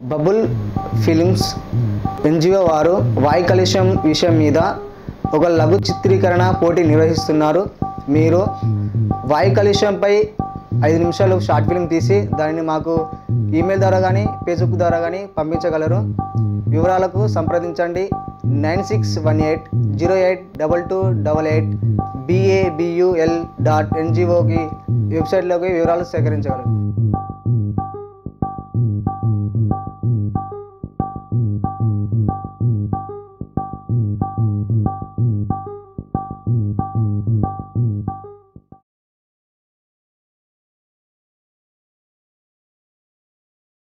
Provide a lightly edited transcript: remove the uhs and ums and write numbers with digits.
Bubble films NGO వారు వాయు కాలుష్యం విషయం మీద ఒక లఘు చిత్రీకరణ పోటీ నిర్వహిస్తున్నారు. మీరు వాయు కాలుష్యంపై 5 నిమిషాలు షార్ట్ ఫిల్మ్ తీసి దానిని మాకు ఈమెయిల్ ద్వారా కానీ ఫేస్బుక్ ద్వారా కానీ పంపించగలరు. వివరాలకు సంప్రదించండి 9618082288 babul.ngo వెబ్సైట్లోకి వివరాలు సేకరించగలరు.